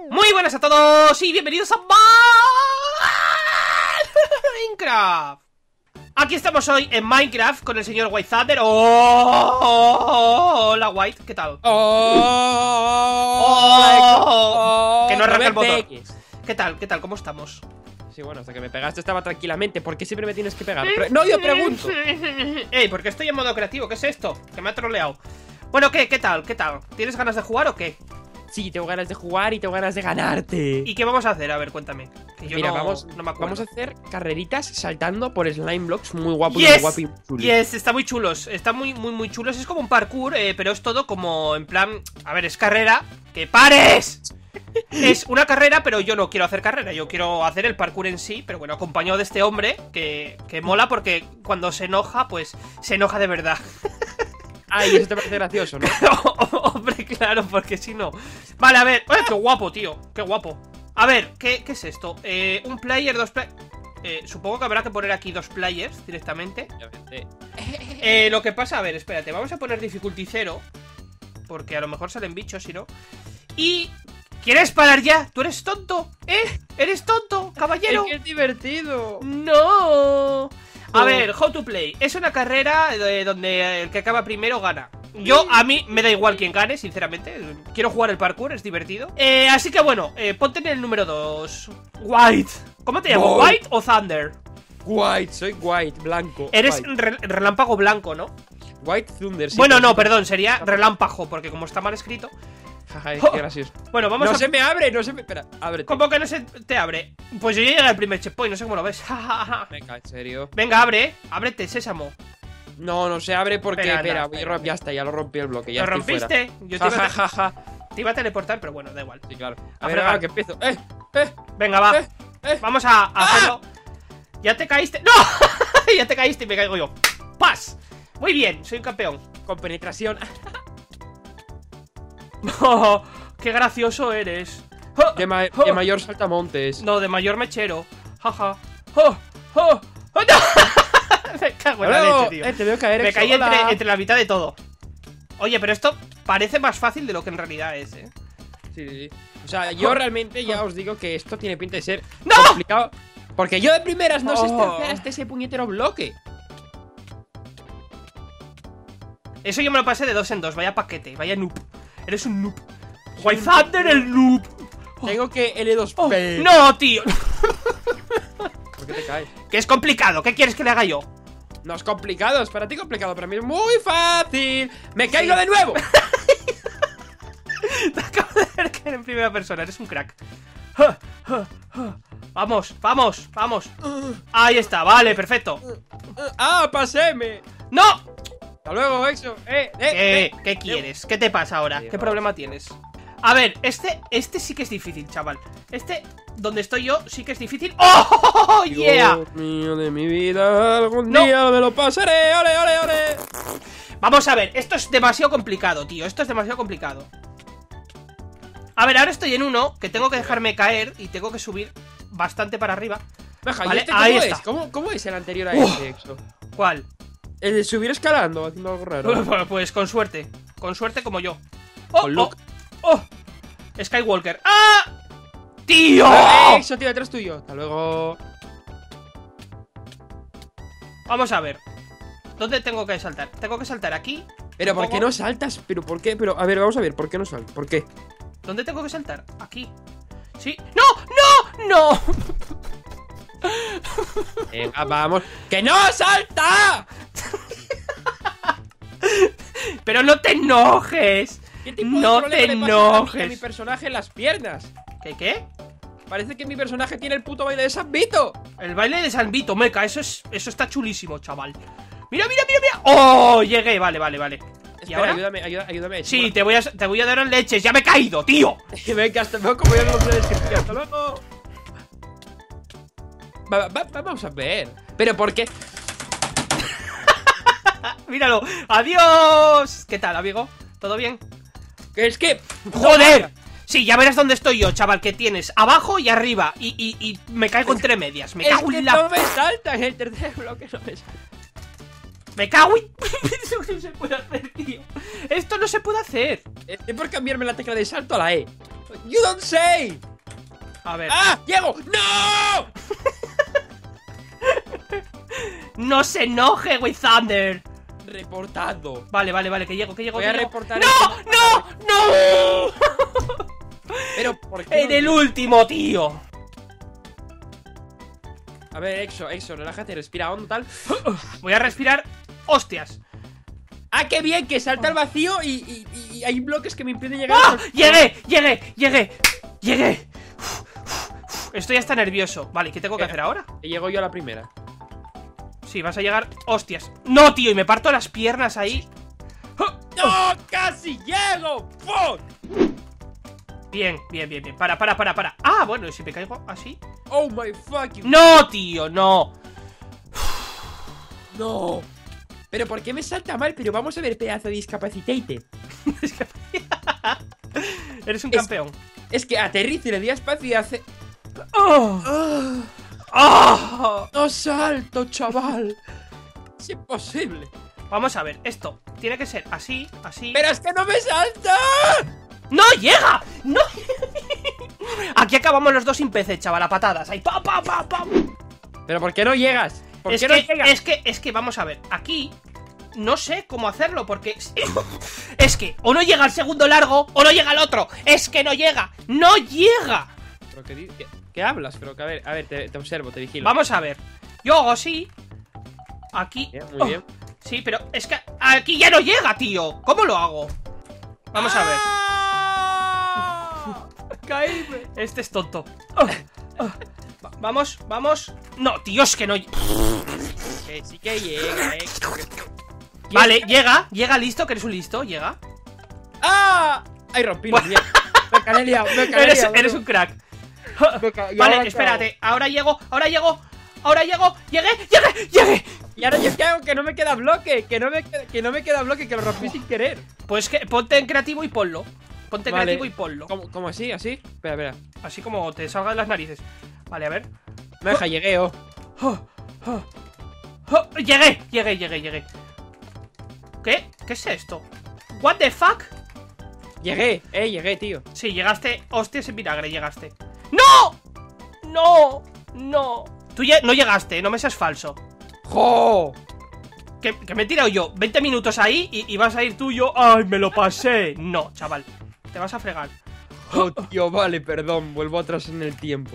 Muy buenas a todos y bienvenidos a Minecraft. Aquí estamos hoy en Minecraft con el señor White Thunder. Hola White, ¿qué tal? Que no arranca el botón. ¿Qué tal? ¿Qué tal? ¿Cómo estamos? Sí, bueno, hasta que me pegaste estaba tranquilamente. ¿Por qué siempre me tienes que pegar? No, yo pregunto. Porque estoy en modo creativo, ¿qué es esto? Que me ha troleado. Bueno, ¿qué tal? ¿Qué tal? ¿Tienes ganas de jugar o qué? Sí, tengo ganas de jugar y tengo ganas de ganarte. ¿Y qué vamos a hacer? A ver, cuéntame. Que yo Mira, no me acuerdo. vamos a hacer carreritas saltando por slime blocks muy guapos. Yes, muy guapo y chulos. Yes, está muy chulos. Está muy chulos. Es como un parkour, pero es todo como en plan... A ver, es carrera. ¡Que pares! Es una carrera, pero yo no quiero hacer carrera. Yo quiero hacer el parkour en sí. Pero bueno, acompañado de este hombre que mola porque cuando se enoja, pues se enoja de verdad. Ay, eso te parece gracioso, ¿no? Hombre, claro, porque si no... Vale, a ver... ¡Qué guapo, tío! ¡Qué guapo! A ver, ¿qué es esto? Un player, dos players... supongo que habrá que poner aquí dos players directamente. Lo que pasa... A ver, espérate. Vamos a poner difficulty 0. Porque a lo mejor salen bichos, si no. Y... ¿Quieres parar ya? ¿Tú eres tonto? ¿Eres tonto, caballero? Es que es divertido. ¡No! A ver, how to play. Es una carrera donde el que acaba primero gana. A mí me da igual quién gane, sinceramente. Quiero jugar el parkour, es divertido. Así que bueno, ponte en el número 2. White. ¿Cómo te llamo? ¿White o Thunder? White, soy White, blanco. Eres White. relámpago blanco, ¿no? White Thunder, sí. Bueno, no, perdón, sería relámpago, porque como está mal escrito. Jaja, qué gracioso. Bueno, vamos no a... se me abre, no se me... Espera, ábrete. ¿Cómo que no se te abre? Pues yo ya llegué al primer checkpoint, no sé cómo lo ves. Venga, en serio. Venga, abre, ábrete, sésamo. No se abre porque... Espera, ya está, ya lo rompí el bloque. Ya ¿Lo estoy rompiste? fuera. Yo Te te iba a teleportar, pero bueno, da igual. Sí, claro. A A ver, fregar. ahora que empiezo. Venga, va. Vamos a hacerlo. Ya te caíste. ¡No! Ya te caíste y me caigo yo. ¡Paz! Muy bien, soy un campeón. Con penetración. Oh, ¡qué gracioso eres! De mayor saltamontes. No, de mayor mechero. Jaja. ¡Oh! ¡Oh! ¡Oh, no! Me cago en la leche, tío. Te veo caer. Me caí entre la mitad de todo. Oye, pero esto parece más fácil de lo que en realidad es, ¿eh? Sí. O sea, yo realmente ya os digo que esto tiene pinta de ser ¡No! complicado. Porque yo de primeras no sé hacer ese puñetero bloque. Eso yo me lo pasé de 2 en 2. Vaya paquete, vaya noob. Eres un noob. White Thunder, el noob. Tengo que L2P. No, tío. ¿Por qué te caes? Que es complicado. ¿Qué quieres que le haga yo? No es complicado, es para ti complicado, para mí es muy fácil. ¡Me caigo de nuevo! Te acabo de ver caer en primera persona, eres un crack. Vamos. Ahí está, vale, perfecto. ¡Ah, paséme! ¡No! ¡Hasta luego, Exo! ¿Qué quieres? ¿Qué te pasa ahora? ¿Qué problema tienes? A ver, este sí que es difícil, chaval. Donde estoy yo, sí que es difícil. ¡Oh, yeah! Dios mío de mi vida, algún día me lo pasaré. ¡Ole! Vamos a ver, esto es demasiado complicado, tío. Esto es demasiado complicado. A ver, ahora estoy en uno que tengo que dejarme caer y tengo que subir bastante para arriba. Baja, Vale, ¿y este ahí cómo está. es? ¿Cómo es el anterior a este, Exo? ¿Cuál? El de subir escalando, haciendo algo raro. Pues con suerte como yo. Con Luke. Skywalker. ¡Ah! ¡Tío! Exo, tío, detrás tuyo. Hasta luego. Vamos a ver. ¿Dónde tengo que saltar? Tengo que saltar aquí. Pero ¿por qué no saltas? ¿Pero por qué? Pero, a ver, vamos a ver, ¿por qué no saltas? ¿Por qué? ¿Dónde tengo que saltar? Aquí. ¿Sí? ¡No! Venga, vamos. ¡Que no salta! Pero no te enojes. ¿Qué tipo de No problema te le pasa a mi enojes. personaje en las piernas? ¿Qué? Parece que mi personaje tiene el puto baile de San Vito. El baile de San Vito, meca. Eso está chulísimo, chaval. Mira. ¡Oh! Llegué, vale. ¿Y Espera, ahora? ayúdame. Sí, te voy a dar en leches. ¡Ya me he caído, tío! Venga, hasta luego, como ya no lo puedes decir. Hasta luego. Vamos a ver. ¿Pero por qué? Míralo. ¡Adiós! ¿Qué tal, amigo? ¿Todo bien? Que es que... ¡Joder! Sí, ya verás dónde estoy yo, chaval. Que tienes abajo y arriba. Y me caigo entre medias. Me cago en la... no me salta en el tercer bloque, no me salta. Me cago en... Eso no se puede hacer, tío. Esto no se puede hacer. Es por cambiarme la tecla de salto a la E. You don't say. A ver. ¡Ah! ¡Llego! ¡No! ¡No se enoje, with Thunder! Reportado. Vale, que llego, Voy a reportar. ¡No! ¡No! Pero, ¿por qué? En el último, tío. A ver, Exo, relájate, respira hondo, tal. Voy a respirar. ¡Hostias! ¡Ah, qué bien! Que salta al vacío y hay bloques que me impiden llegar. ¡Ah! ¡Llegué! Estoy hasta nervioso. Vale, ¿qué tengo que hacer ahora? Que llego yo a la primera. Sí, vas a llegar. ¡Hostias! ¡No, tío! Y me parto las piernas ahí. ¡No! ¡Casi llego! ¡Fuck! Bien. Para. Ah, bueno, ¿y si me caigo así? ¡Oh my fucking! ¡No, tío! ¡No! ¡No! ¿Pero por qué me salta mal? Pero vamos a ver, pedazo de discapacitated. Eres un campeón. Es que aterriza y le di espacio y hace... ¡Oh! ¡Oh! ¡No salto, chaval! Es imposible. Vamos a ver, esto tiene que ser así. ¡Pero es que no me salta! ¡No llega! ¡No! Aquí acabamos los dos sin PC, chaval, a patadas. Ahí, ¡pam! ¿Pero por qué no llegas? ¿Por qué no llegas? Es que, vamos a ver, aquí no sé cómo hacerlo, porque es que o no llega al segundo largo o no llega al otro. Es que no llega. ¿Pero qué hablas? Pero que a ver, te observo, te vigilo. Vamos a ver. Yo hago así. Aquí. Bien, muy bien. Sí, pero es que aquí ya no llega, tío. ¿Cómo lo hago? Vamos a ver. ¡Caíme! Este es tonto. Vamos. No, tío, es que no. Que sí que llega, Vale, llega listo, que eres un listo, llega. ¡Ah! ¡Ay, rompí! Bien. Me caneliao. Eres un crack. Vale, espérate, ahora llego. ¡Llegué! ¿Y ahora yo qué hago? Que no me queda bloque. Que no me queda bloque, que lo rompí sin querer. Pues que ponte en creativo y ponlo. ¿Cómo así? ¿Así? Espera. Así como te salgan las narices. Vale, a ver. Me deja, llegueo. Llegué. ¿Qué es esto? What the fuck? Llegué, tío. Sí, llegaste. Hostias en vinagre, llegaste. ¡No! Tú no llegaste, no me seas falso. ¡Jo! Que me he tirado yo 20 minutos ahí y vas a ir tú y yo. ¡Ay, me lo pasé! No, chaval, te vas a fregar. Oh, tío, vale, perdón, vuelvo atrás en el tiempo.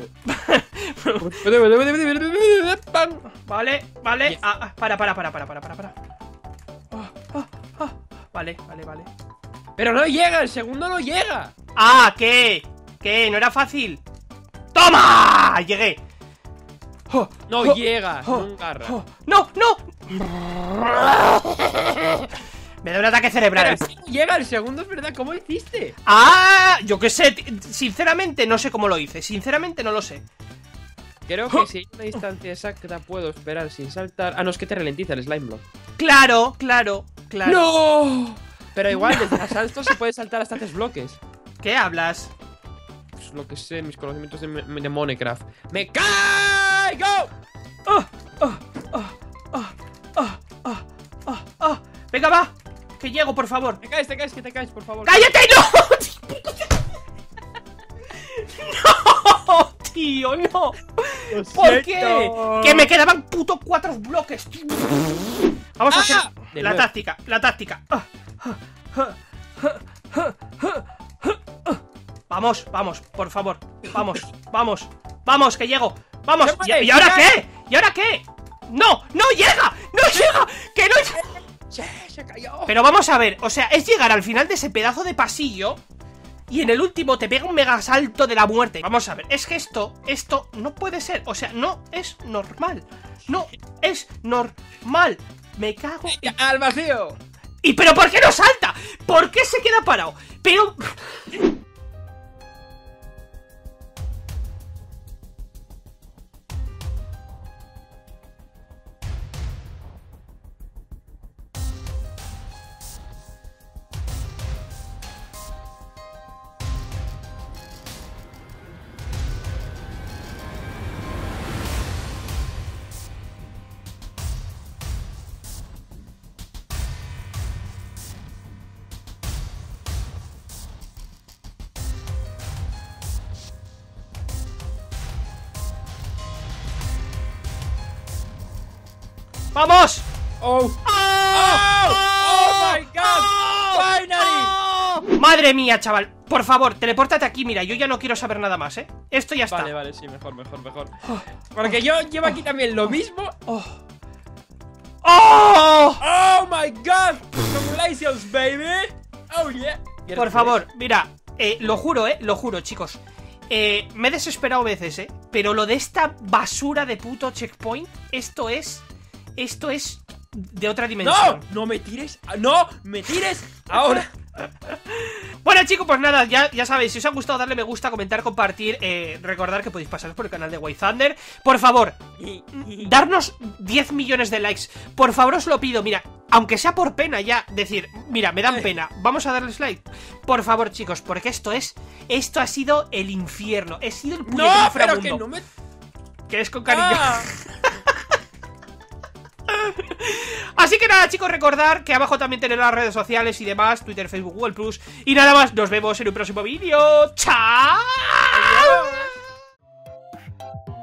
Vale. Para. Vale. Pero no llega, el segundo no llega. Ah, ¿qué? ¿No era fácil? ¡Toma! Llegué. No llega, no garra. ¡No! Me da un ataque cerebral. Pero si no llega, el segundo es verdad, ¿cómo hiciste? Ah, yo qué sé, sinceramente no sé cómo lo hice. Sinceramente no lo sé. Creo que si hay una distancia exacta puedo esperar sin saltar. Ah, no, es que te ralentiza el slime block. Claro. ¡No! Pero igual, desde el salto se puede saltar hasta 3 bloques. ¿Qué hablas? Pues lo que sé, mis conocimientos de Minecraft. ¡Me caigo! Venga, va. Que llego, por favor. Te caes, que te caes, por favor. ¡Cállate! ¡No! Tío, no. ¿Por qué? Que me quedaban puto 4 bloques. Vamos a hacer la táctica. Vamos, por favor. Vamos, que llego. Vamos. ¿Y ahora qué? ¡No llega! ¡Que no llega! Se cayó. Pero vamos a ver, o sea, es llegar al final de ese pedazo de pasillo y en el último te pega un mega salto de la muerte. Vamos a ver, es que esto no puede ser. O sea, no es normal. Me cago ¡Al vacío! ¿Y pero por qué no salta? ¿Por qué se queda parado? Pero... ¡Vamos! ¡Oh! ¡Oh my god! ¡Finally! Madre mía, chaval. Por favor, telepórtate aquí. Mira, yo ya no quiero saber nada más, ¿eh? Esto ya está. Vale, vale, sí, mejor. Porque yo llevo aquí también lo mismo. ¡Oh! ¡Oh! ¡Oh my god! ¡Congratulations, baby! ¡Oh yeah! Por favor, mira, lo juro, chicos. Me he desesperado veces, pero lo de esta basura de puto checkpoint, esto es de otra dimensión. ¡No! ¡No me tires! ¡No me tires! ¡Ahora! Bueno, chicos, pues nada, ya sabéis, si os ha gustado darle me gusta, comentar, compartir, recordar que podéis pasaros por el canal de Way Thunder. Por favor, darnos 10 millones de likes. Por favor, os lo pido, mira, aunque sea por pena ya, decir, mira, me dan pena, vamos a darles like. Por favor, chicos, porque esto ha sido el infierno. He sido el puñetero ¡No, inframundo. pero que no me... Que es con cariño. Así que nada, chicos, recordar que abajo también tenéis las redes sociales y demás, Twitter, Facebook, Google Plus. Y nada más, nos vemos en un próximo vídeo. ¡Chao! Adiós.